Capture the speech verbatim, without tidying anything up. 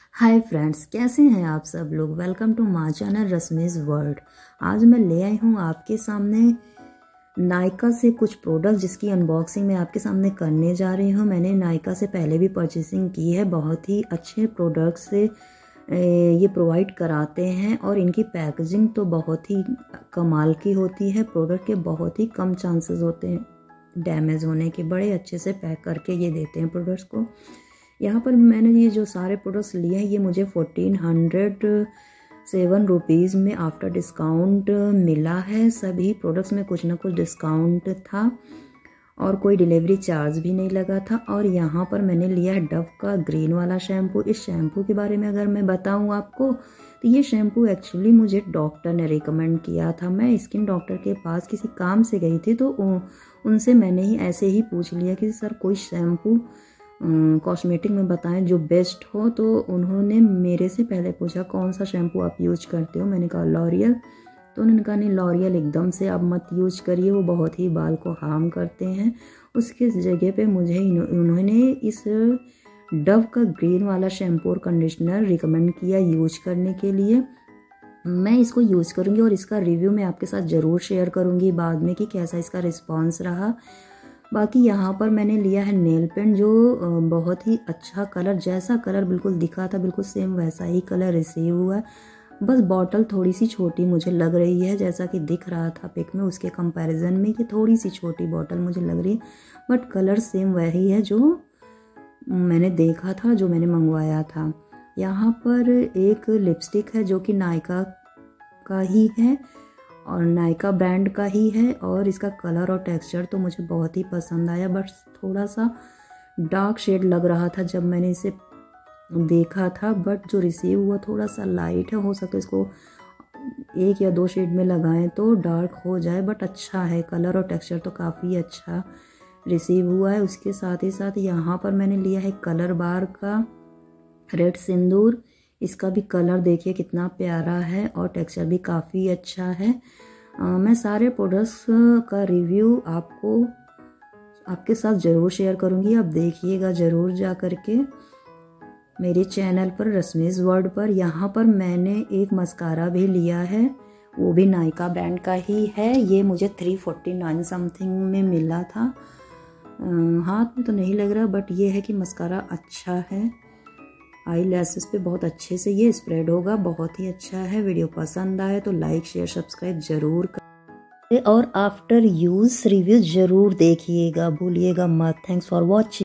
Hi friends, कैसे हैं आप सब लोग। Welcome to my channel Rashmi's world. आज मैं ले आई हूँ आपके सामने नायका से कुछ प्रोडक्ट्स जिसकी अनबॉक्सिंग मैं आपके सामने करने जा रही हूँ। मैंने नायका से पहले भी परचेसिंग की है। बहुत ही अच्छे प्रोडक्ट्स से ये प्रोवाइड कराते हैं और इनकी पैकेजिंग तो बहुत ही कमाल की होती है। प्रोडक्ट के बहुत ही कम चांसेस होते हैं डैमेज होने के। बड़े अच्छे से पैक करके ये देते हैं प्रोडक्ट्स को। यहाँ पर मैंने ये जो सारे प्रोडक्ट्स लिए हैं ये मुझे फोर्टीन हंड्रेड सेवन रुपीज़ में आफ्टर डिस्काउंट मिला है। सभी प्रोडक्ट्स में कुछ ना कुछ डिस्काउंट था और कोई डिलीवरी चार्ज भी नहीं लगा था। और यहाँ पर मैंने लिया है डव का ग्रीन वाला शैम्पू। इस शैम्पू के बारे में अगर मैं बताऊँ आपको तो ये शैम्पू एक्चुअली मुझे डॉक्टर ने रिकमेंड किया था। मैं स्किन डॉक्टर के पास किसी काम से गई थी तो उनसे मैंने ही ऐसे ही पूछ लिया कि सर कोई शैम्पू कॉस्मेटिक में बताएं जो बेस्ट हो। तो उन्होंने मेरे से पहले पूछा कौन सा शैम्पू आप यूज करते हो। मैंने कहा लॉरियल। तो उन्होंने कहा नहीं, लॉरियल एकदम से आप मत यूज करिए, वो बहुत ही बाल को हार्म करते हैं। उसके जगह पे मुझे उन्होंने इस डव का ग्रीन वाला शैम्पू और कंडीशनर रिकमेंड किया यूज करने के लिए। मैं इसको यूज़ करूँगी और इसका रिव्यू मैं आपके साथ ज़रूर शेयर करूँगी बाद में कि कैसा इसका रिस्पॉन्स रहा। बाकी यहाँ पर मैंने लिया है नेल पेंट जो बहुत ही अच्छा कलर, जैसा कलर बिल्कुल दिखा था बिल्कुल सेम वैसा ही कलर रिसीव हुआ है। बस बॉटल थोड़ी सी छोटी मुझे लग रही है, जैसा कि दिख रहा था पिक में उसके कंपैरिजन में कि थोड़ी सी छोटी बॉटल मुझे लग रही है। बट कलर सेम वही है जो मैंने देखा था, जो मैंने मंगवाया था। यहाँ पर एक लिपस्टिक है जो कि नायका का ही है और नायका ब्रांड का ही है और इसका कलर और टेक्सचर तो मुझे बहुत ही पसंद आया। बट थोड़ा सा डार्क शेड लग रहा था जब मैंने इसे देखा था, बट जो रिसीव हुआ थोड़ा सा लाइट है। हो सकता है इसको एक या दो शेड में लगाएं तो डार्क हो जाए, बट अच्छा है। कलर और टेक्सचर तो काफ़ी अच्छा रिसीव हुआ है। उसके साथ ही साथ यहाँ पर मैंने लिया है कलर बार का रेड सिंदूर। इसका भी कलर देखिए कितना प्यारा है और टेक्सचर भी काफ़ी अच्छा है। आ, मैं सारे प्रोडक्ट्स का रिव्यू आपको आपके साथ ज़रूर शेयर करूँगी। आप देखिएगा ज़रूर जा कर के मेरे चैनल पर रश्मिस वर्ल्ड पर। यहाँ पर मैंने एक मस्कारा भी लिया है, वो भी नायका ब्रांड का ही है। ये मुझे थ्री फोर्टी नाइन समथिंग में मिला था। हाथ में तो नहीं लग रहा, बट ये है कि मस्कारा अच्छा है। आई लैसेस पे बहुत अच्छे से ये स्प्रेड होगा, बहुत ही अच्छा है। वीडियो पसंद आए तो लाइक शेयर सब्सक्राइब जरूर करें और आफ्टर यूज रिव्यू जरूर देखिएगा, भूलिएगा मत। Thanks for watching.